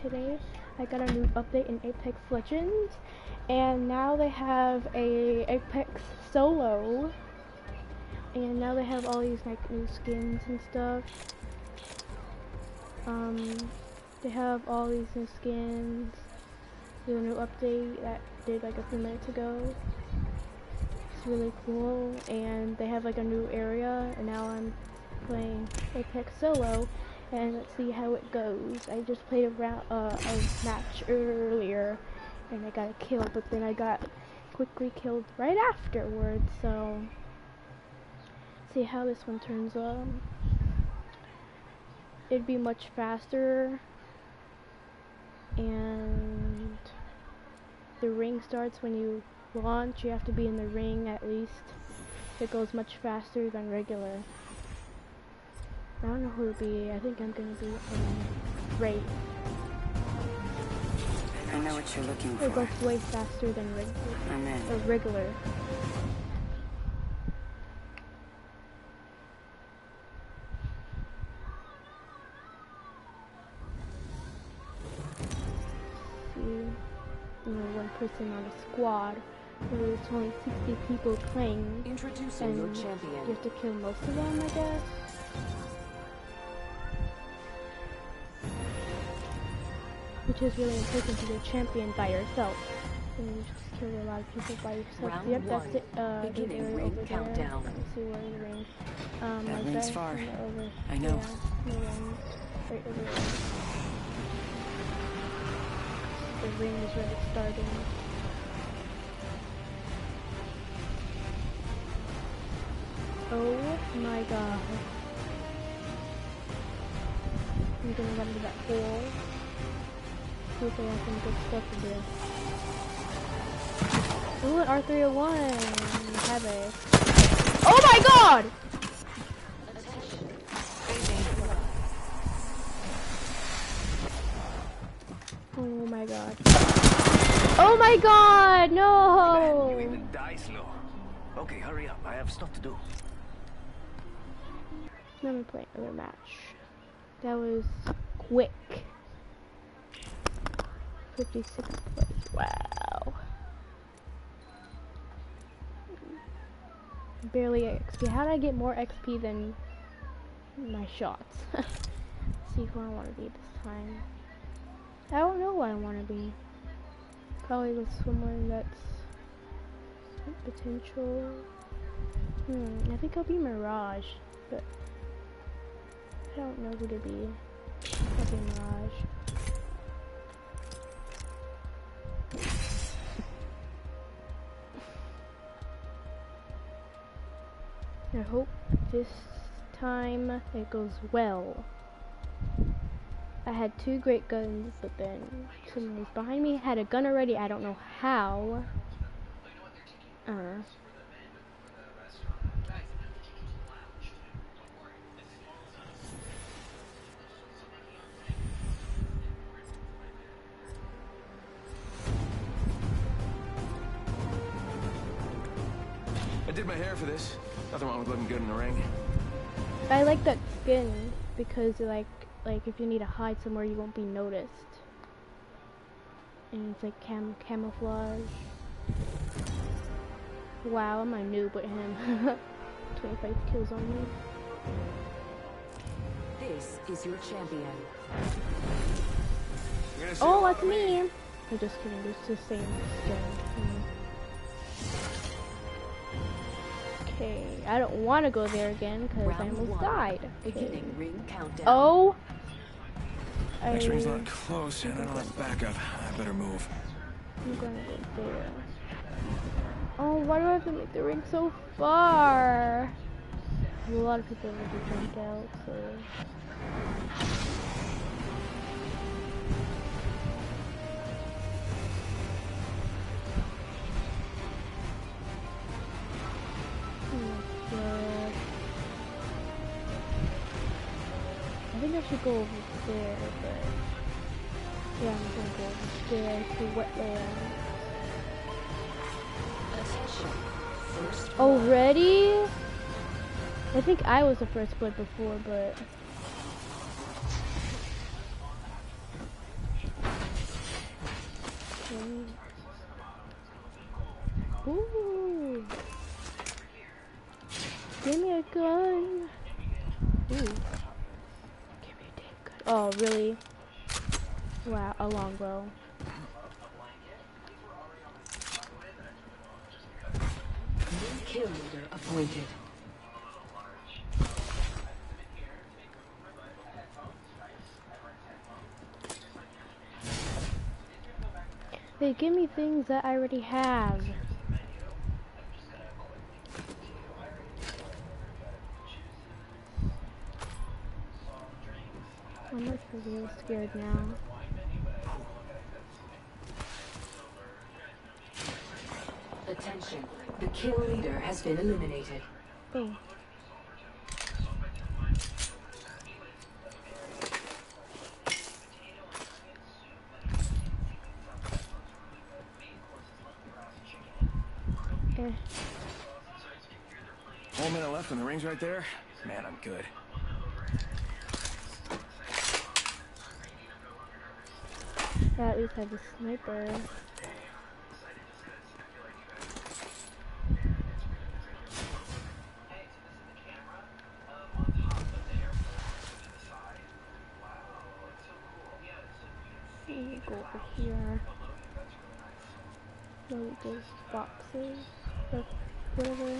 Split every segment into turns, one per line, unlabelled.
today. I got a new update in Apex Legends, and now they have a Apex Solo, and now they have all these like new skins and stuff. They have all these new skins. There's a new update that did like a few minutes ago. It's really cool, and they have like a new area, and now I'm playing Apex Solo, and let's see how it goes. I just played a match earlier, and I got a kill, but then I got quickly killed right afterwards, so see how this one turns out. It'd be much faster, and the ring starts when you launch. You have to be in the ring at least. It goes much faster than regular. I don't know who to be. I think I'm gonna be Wraith.
I know what you're looking for.
It goes way faster than regular. See, one person on a squad. There's only 60 people playing,
Introducing your champion.
You have to kill most of them, I guess. Which is really important to be a champion by yourself. And you just kill a lot of people by yourself.
Round
Yep,
one.
that's it.
Beginning
The area
ring
over
countdown.
there. Let's see where the ring.
That ring's far.
Over.
I know.
Yeah, the ring. Right over there. The ring is where it's starting. Oh my god. I'm gonna run to that hole. Hopefully I have some good stuff to do. Ooh, an R301. Have a. Oh my god! Oh my god. Oh my god! No!
You even die slow. Okay, hurry up. I have stuff to do.
Let me play another match. That was quick. 56 plays. Wow. Barely XP. How did I get more XP than my shots? Let's see who I want to be this time. I don't know what I want to be. Probably with someone that's potential. I think I'll be Mirage, but I don't know who to be. I'll be Mirage. I hope this time it goes well. I had two great guns, but then someone was behind me, had a gun already. I don't know how.
I did my hair for this. Nothing wrong with looking good in the ring.
I like that skin because like if you need to hide somewhere, you won't be noticed. And it's like camouflage. Wow, I'm a noob with him. 25 kills on me.
This is your champion.
Oh, that's me! I'm just kidding, it's the same skin. Okay, I don't want to go there again because I almost died.
Beginning ring countdown.
Oh!
Next ring's not close and I don't have backup. I better move.
I'm gonna go there. Oh, why do I have to make the ring so far? A lot of people will be jumped out, so... I think I should go over there, but yeah, I'm gonna go over there to wetland. Already? I think I was the first blood before, but Ooh. Give me a gun. Ooh. Give me a damn gun. Oh, really? Wow, a longbow.
New kill leader appointed.
They give me things that I already have. I'm like real scared now.
Attention, the kill leader has been eliminated.
Oh. Eh.
1 minute left and the ring's right there. Man, I'm good.
I at least have a sniper. Go over here. Load those boxes or whatever.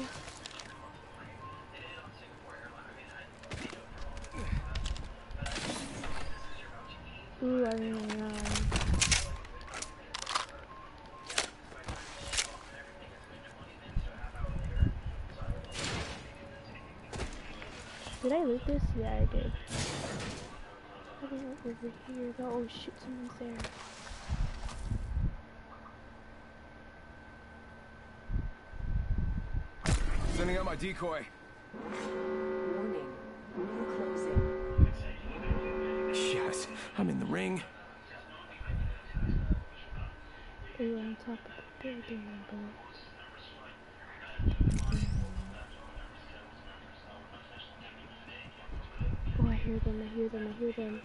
Ooh, I really know. Did I loot this? Yeah, I did. I don't know over here though. Oh shit, someone's there.
Sending out my decoy.
Warning, ring closing.
Yes, I'm in the ring.
Ooh, on top of the building, but... Oh, I hear them, I hear them, I hear them.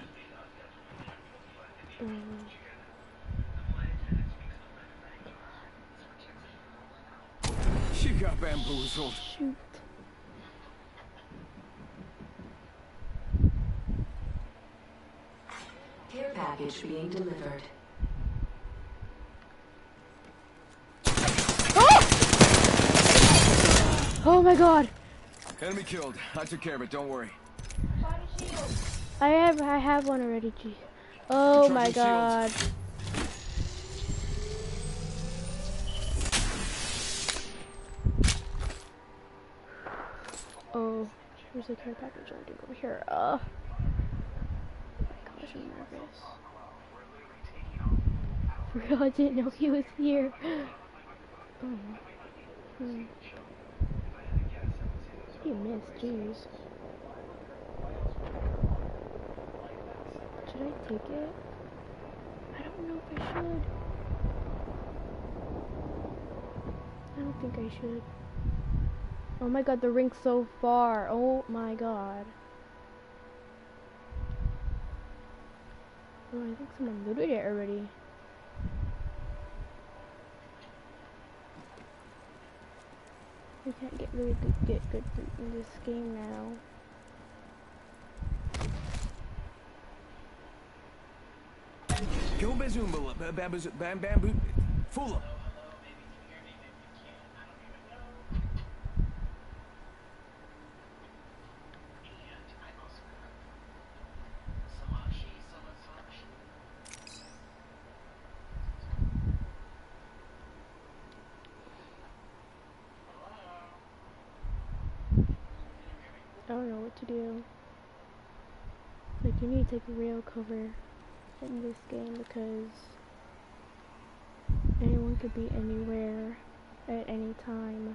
She got bamboozled.
Shoot.
Care package being delivered.
Oh my god!
Enemy killed. I took care of it, don't worry.
I have one already, geez. Oh my god. Oh, there's a care package landing over here. Oh my gosh, I'm nervous. For real, I didn't know he was here. Oh. He missed, jeez. Should I take it? I don't know if I should. I don't think I should. Oh my god, the ring's so far. Oh my god. Oh, I think someone looted it already. We can't get really good loot in this game now.
Kill Bazumba, bamboo, fool him.
I don't know what to do. Like, you need to take real cover in this game because anyone could be anywhere at any time.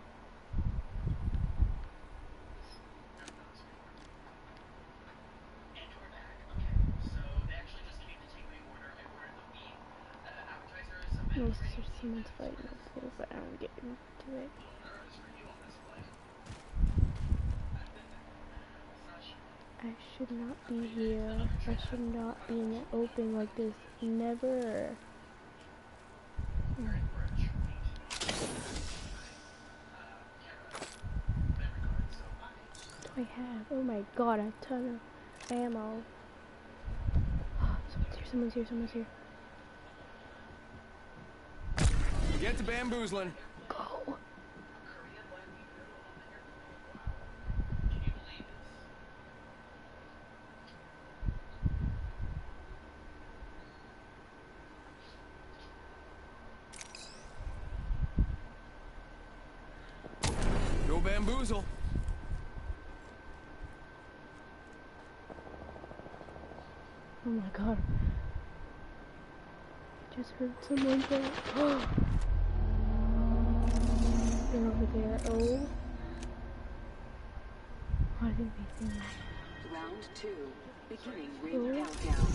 Most of someone's fighting up here, but I don't get into it. I should not be here. I should not be in the open like this. Never. I have? Oh my god, a ton of ammo. Someone's here, someone's here.
Get to bamboozling.
Go.
Go bamboozle.
Oh my god. Just heard someone go. They're over there. Oh. Why didn't they see me?
Round 2. Beginning ring countdown.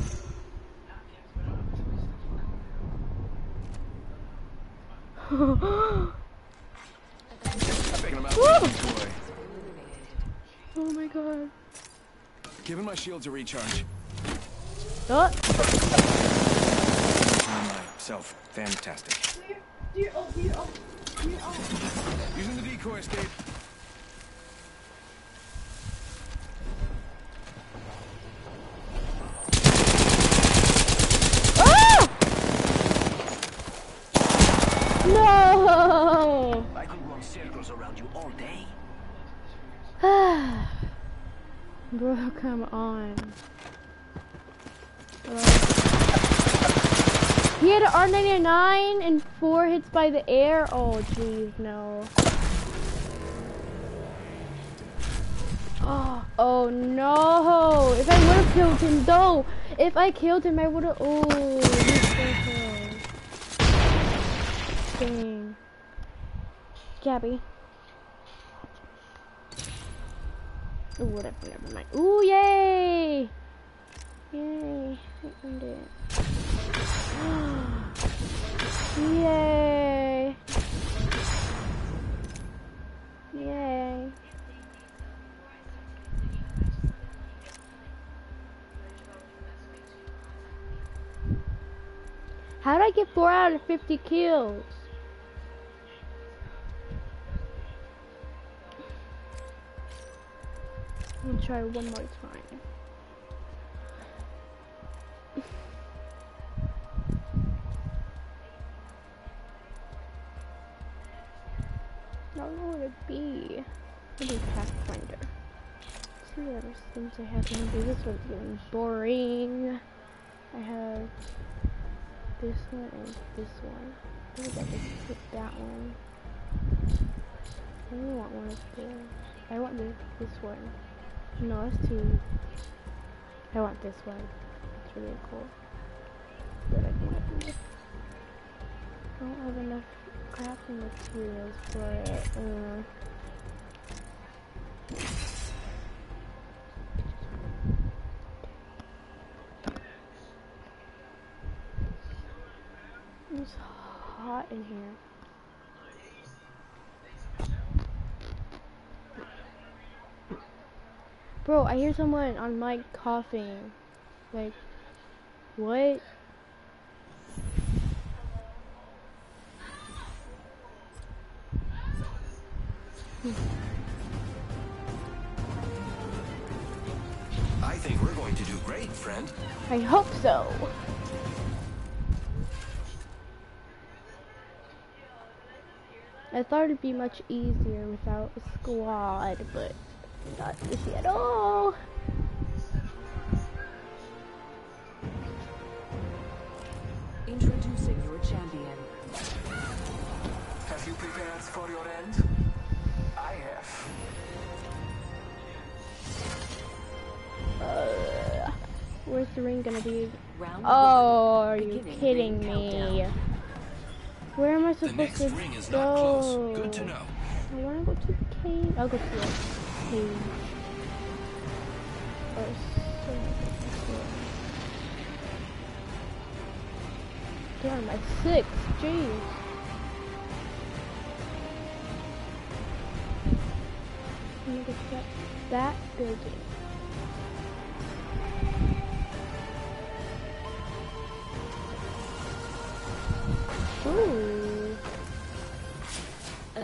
Picking him out with a toy.
Oh my god.
Giving my shields a recharge.
Oh.
Myself, fantastic. Using the decoy escape.
No!
I could run circles around you all day.
Bro, come on. He had an R99 and 4 hits by the air. Oh, jeez, no. Oh no! If I would have killed him, though, if I killed him, I would have. Oh, he's so close. Dang. Gabby. Oh, whatever, never mind. Ooh, yay! Yay, I earned it. Yay! Yay. How did I get 4 out of 50 kills? I'm gonna try one more time. I don't know what it'd be. Maybe Pathfinder. Let's see what other skins I have. Maybe this one's getting boring. I have this one and this one. Maybe I just pick that one. I only want one of those. I want this one. No, that's too. I want this one. It's really cool. But I don't have enough crafting materials for it. It's hot in here. Bro, I hear someone on mic coughing. Like, what?
I think we're going to do great, friend.
I hope so. I thought it'd be much easier without a squad, but not easy at all.
Introducing your champion.
Have you prepared for your end? I have.
Where's the ring gonna be?
Round
Oh,
one.
are you
Beginning
kidding
ring
me?
countdown.
Where am I
The
supposed
next
to
ring is
go?
not close. Good to know.
I wanna go to the cave. I'll go to the cave. Damn, I'm 6. Jeez. I'm gonna get that building. Ooh.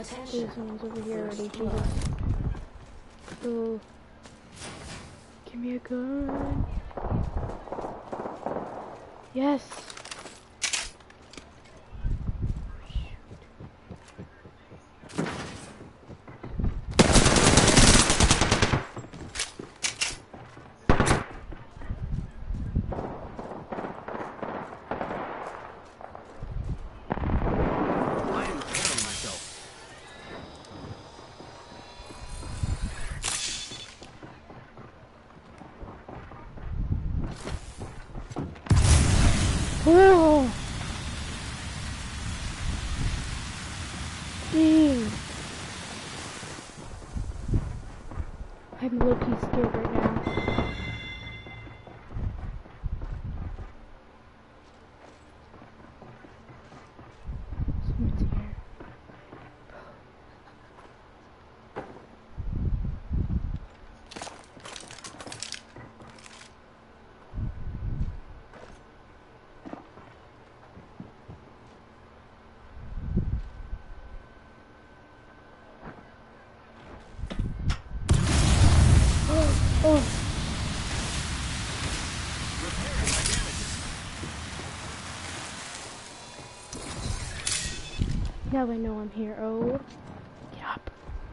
Attention.
someone's over here already.
First
Jesus.
blood.
Oh. Give me a gun. Yes.
I am repairing myself.
Oh. Dang. I'm low-key scared right now. Someone's here. Oh. Now I know I'm here. Oh. Get up.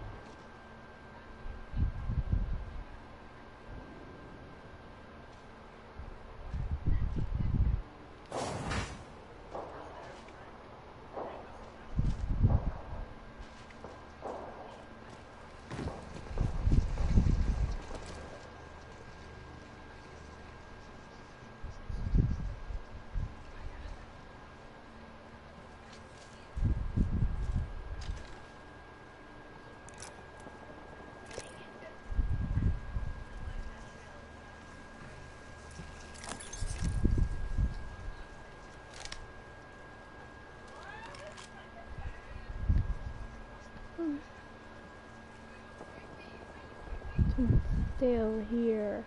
Someone's still here.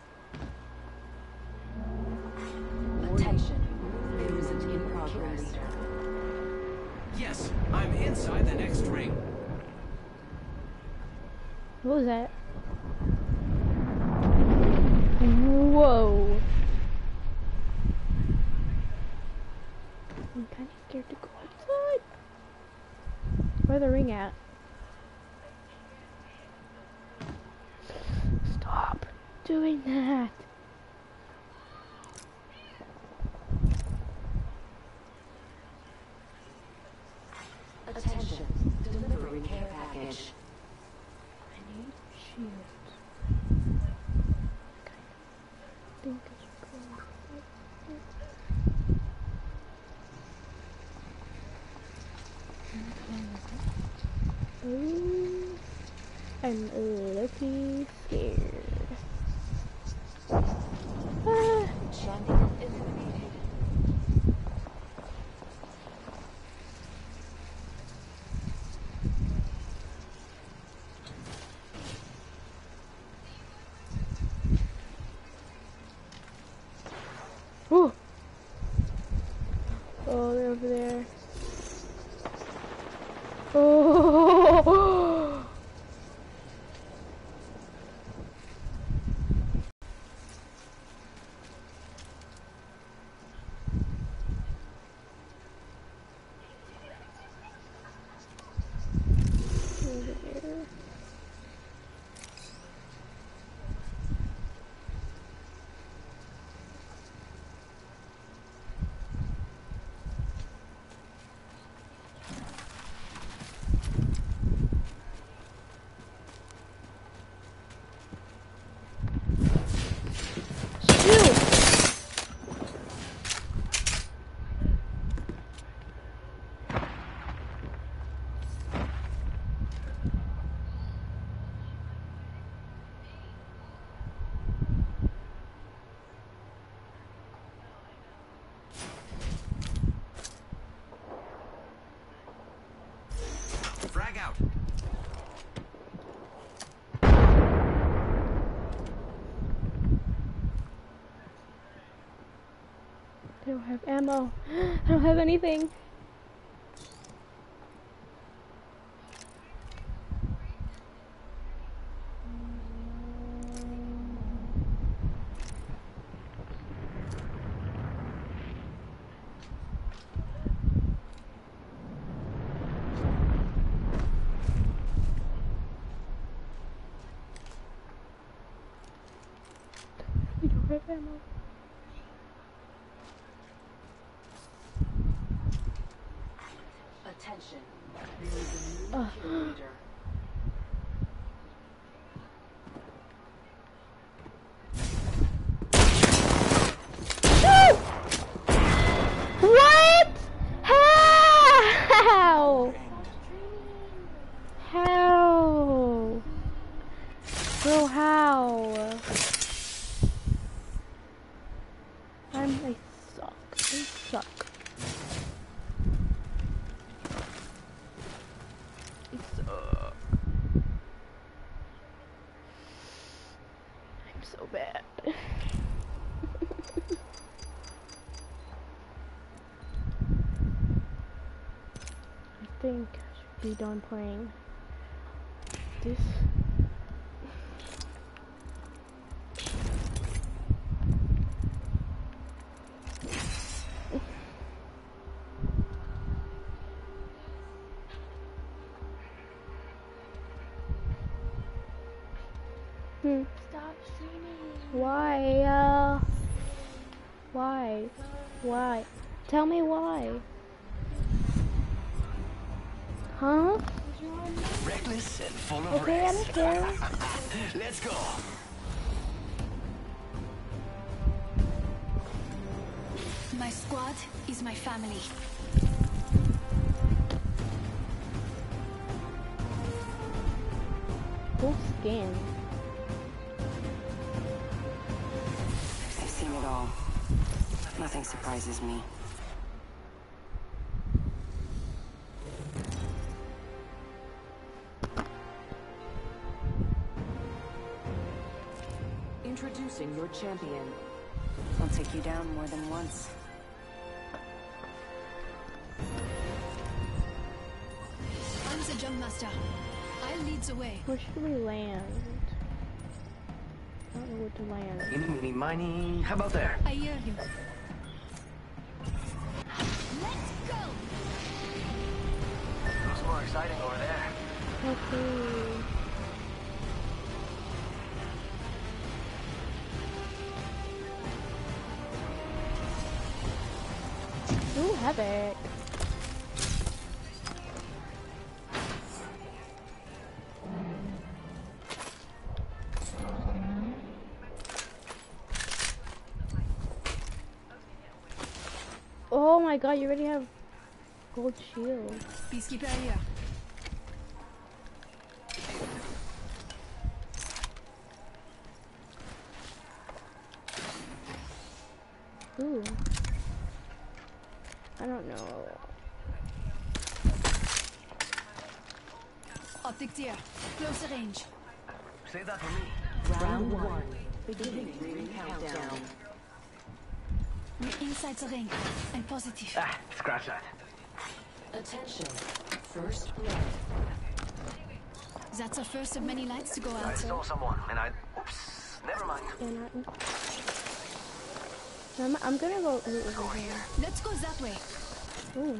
Attention. Movement in progress.
Yes, I'm inside the next ring.
What was that? Whoa. I'm kind of scared to go outside. Where's the ring at? Stop doing that.
Attention. Delivering care package.
I need shields. I think I should go inside. Ooh, I'm a little scared. Ah.
Champion eliminated.
Ooh. Oh, they're over there. Oh. Over there. Shoot!
Frag out.
I don't have ammo. I don't have anything. ammo.
Attention. There is a new kill leader.
What? How? How? Bro, how? I suck. I suck. I suck. I'm so bad. I think I should be done playing this.
Stop streaming.
Why? Why? Why? Tell me why. Huh?
Reckless and full of
Okay, I don't
risk.
care.
Let's go.
My squad is my family.
Cool skin.
I've seen it all. Nothing surprises me.
Introducing your champion.
I'll take you down more than once.
I'm the jump master. I'll lead the way.
Where should we land? I don't know where to land.
Eeny, meeny, miny. How about there?
I hear you. Let's go!
Looks more exciting over there.
Okay. Ooh, Havoc. Oh my god, you already have gold shield.
Peacekeeper here.
Ooh. I don't know.
Optics here. Closer range.
Save that for me.
Round 1. Beginning ring countdown.
We're inside the ring. And positive.
Ah, scratch that.
Attention. First blood.
That's the first of many lights to go
I
out.
saw someone, and I... Oops. Never mind.
And I'm gonna go over here.
Let's go that way.
Ooh.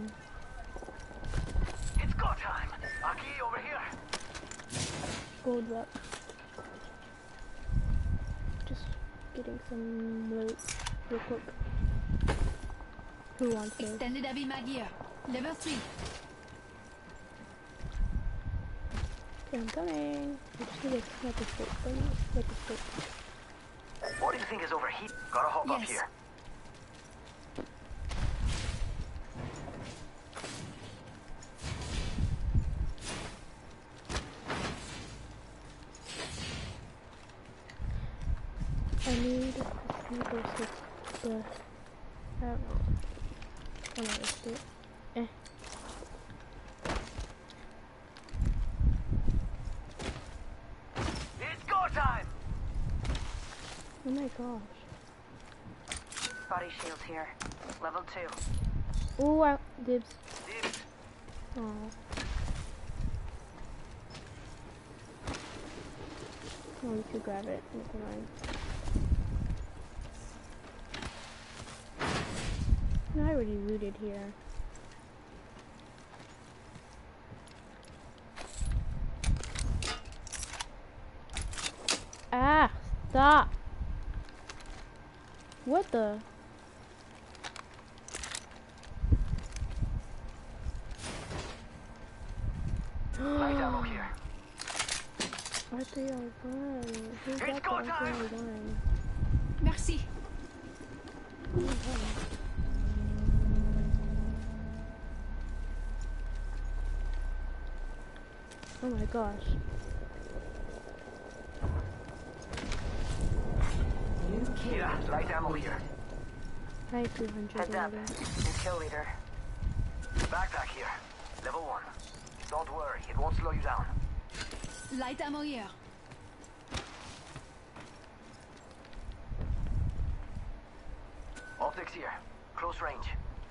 It's go time. Aki, over here.
Gold up. Just getting some loot real quick. Who wants it?
Extended heavy mag here. Level 3.
Okay, I'm coming. I just need a microscope. Microscope.
What do you think is overheat? Gotta hop up
Yes.
here.
I need a microscope. I don't know. I'm gonna risk it.
It's go time!
Oh my gosh.
Body shield here. Level 2.
Ooh, dibs.
Dibs.
Oh. Oh, you could grab it. Never mind. No, I already looted here. Ah, stop. What the?
Light ammo here.
Why'd they all run? Who got
go
the
time!
one?
Merci.
Oh my gosh.
Yeah, light ammo here.
I have 200
Heads up.
already.
New kill leader.
Backpack here. Level 1. Don't worry, it won't slow you down.
Light ammo here.
Optics here. Close range.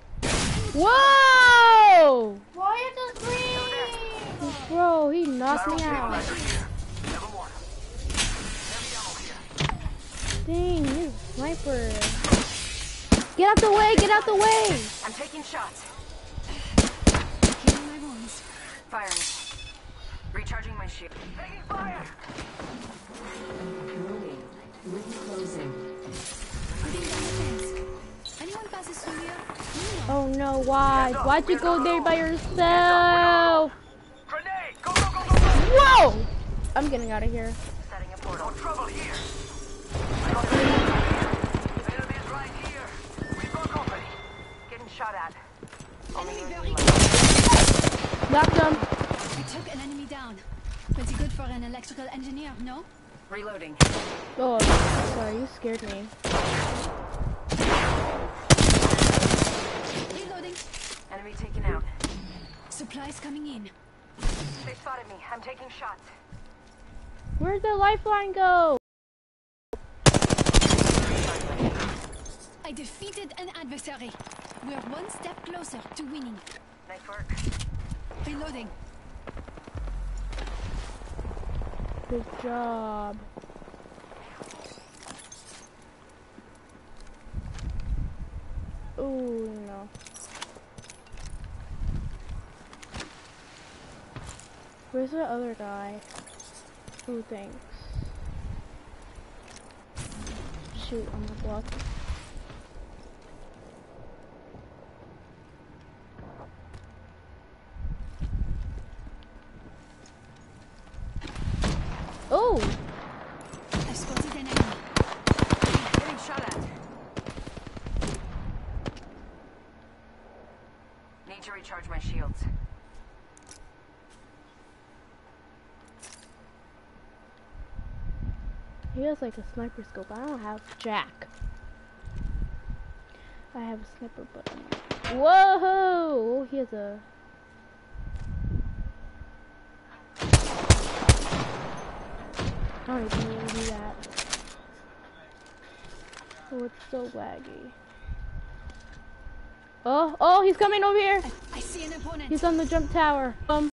Whoa!
Why is this green?
Bro, he knocked me
Barrel
out.
stabilizer here. Level 1. Heavy ammo here.
Dang, you sniper. Get out the way, get out the way!
I'm taking shots.
Healing my wounds.
Firing. Recharging my shield.
Taking fire!
Warning. Ring closing.
Putting down the fence. Anyone passes through here?
Oh no, why? Why'd you go there by yourself?
Grenade! Go, go, go, go, go!
Whoa! I'm getting out of here.
Setting a portal.
No trouble here. I got the enemy. Enemies right here. We've got company.
Getting shot at. Only
Enemy
you
very
left.
close.
Knocked him.
We took an enemy down. Pretty good for an electrical engineer, no?
Reloading.
Oh, sorry, you scared me.
Reloading.
Enemy taken out.
Supplies coming in.
They spotted me. I'm taking shots.
Where'd the lifeline go?
I defeated an adversary. We're one step closer to winning.
Nice work.
Reloading.
Good job. Ooh, no. Where's the other guy? Ooh, thanks. Shoot, I'm gonna block. Oh!
I spotted an enemy.
Getting shot at. Need to recharge my shields.
He has like a sniper scope. I don't have jack. I have a sniper button. Whoa! He has a... I don't even know how to do that. Oh, it's so laggy. Oh, oh, he's coming over here.
I see an opponent.
He's on the jump tower.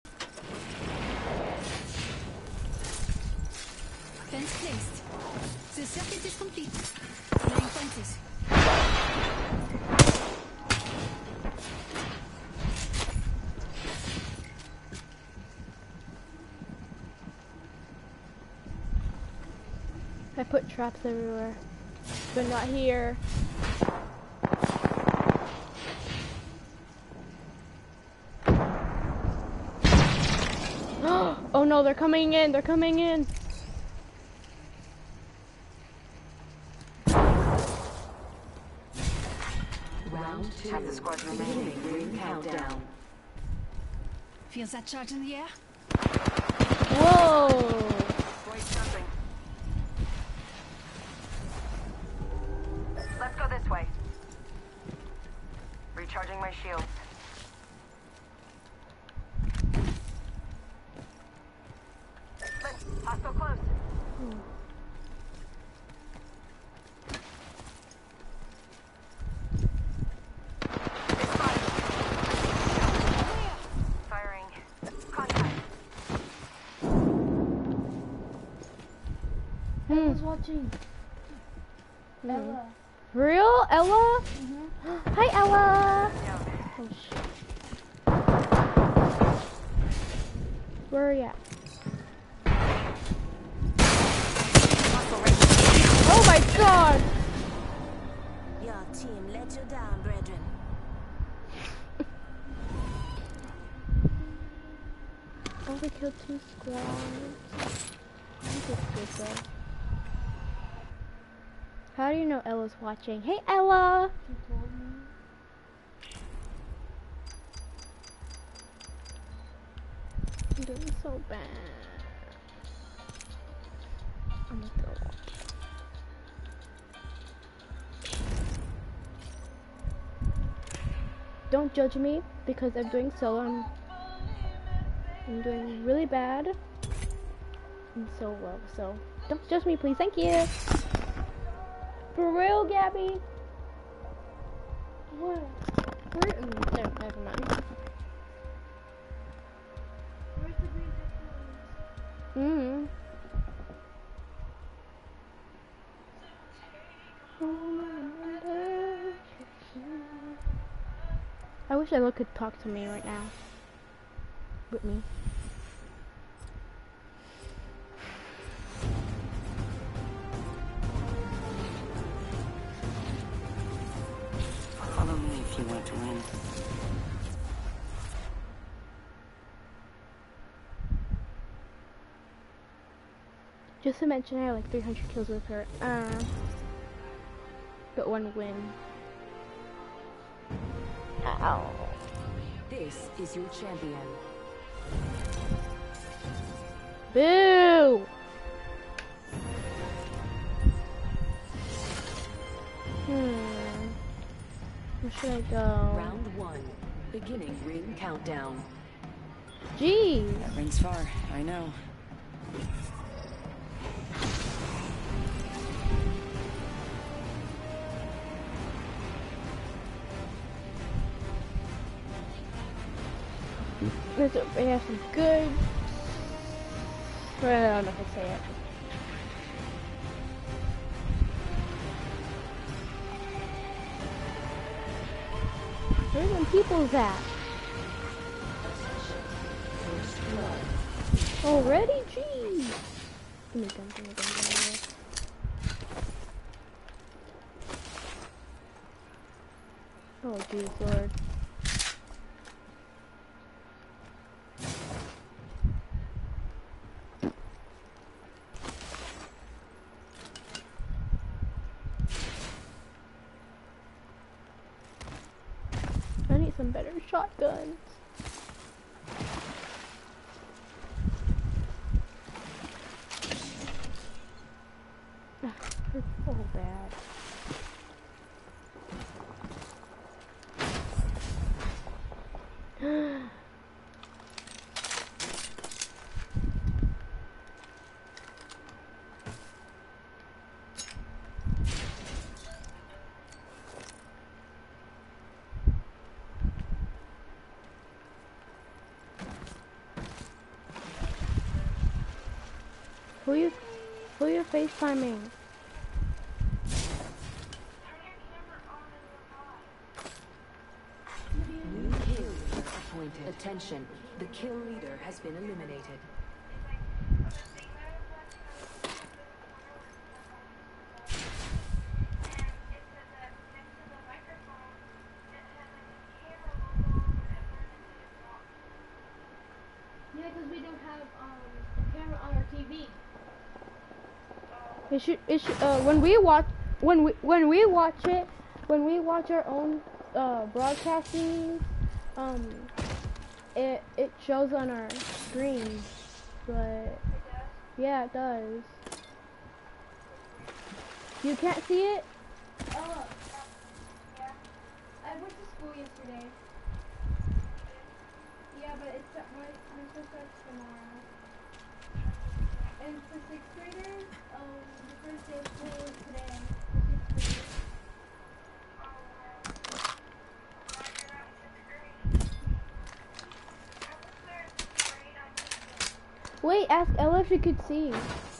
Fence placed. The circuit is complete. Laying fences.
I put traps everywhere, but not here. Oh no, they're coming in, they're coming in.
Round 2.
Half the squad's remaining.
Ring countdown.
Feels that charge in the air?
Whoa!
Void something. Let's go this way. Recharging my shields. Hostile close. Firing. Contact.
I was watching Ella.
Real? Ella? Hi, Ella!
Down.
Oh, shit. Where are you at? Oh my god! only killed 2 squads. I think it's good though. How do you know Ella's watching? Hey Ella!
She told me.
I'm doing so bad. I'm gonna throw up. Don't judge me because I'm doing solo. I'm doing really bad and so well. So don't judge me, please. Thank you. For real, Gabby. What? Never mind.
Where's the green headphones?
I wish Ella could talk to me right now. With me.
Follow me if you want to win.
Just to mention, I have like 300 kills with her. But 1 win. Ow.
This is your champion.
Boo! Where should I go?
Round 1. Beginning ring countdown.
Jeez!
That ring's far, I know.
They have some good... I don't know if I say it. Where are them people's at? Already? Jeez! Give me a gun, give me a gun, give me a gun. Oh, jeez, Lord. I need some better shotguns. They're so bad. Who you FaceTiming?
New kill leader appointed. Attention, the kill leader has been eliminated.
Yeah, because we don't have a camera on our TV.
It should when we watch our own broadcasting, it shows on our screen, but yeah, it does. You can't see it?
Oh, yeah. I went to school yesterday. Yeah, but it's my school starts tomorrow. And for 6th graders, the first day of school is today. For 6th graders.
Wait, ask Ella if she could see.